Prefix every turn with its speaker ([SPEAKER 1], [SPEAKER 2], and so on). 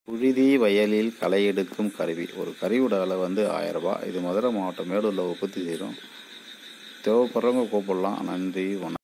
[SPEAKER 1] உழுதி வயலில் களை எடுக்கும் கருவி. ஒரு கருவியோட விலை வந்து 1000 ரூபாய். இது மதுரை மாவட்டம் மேலூரில் உற்பத்தி செய்கிறோம். தேவைப்படுறவங்க கூப்பிடலாம். நன்றி, வணக்கம்.